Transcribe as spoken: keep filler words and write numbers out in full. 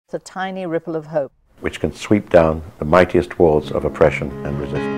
It's a tiny ripple of hope which can sweep down the mightiest walls of oppression and resistance.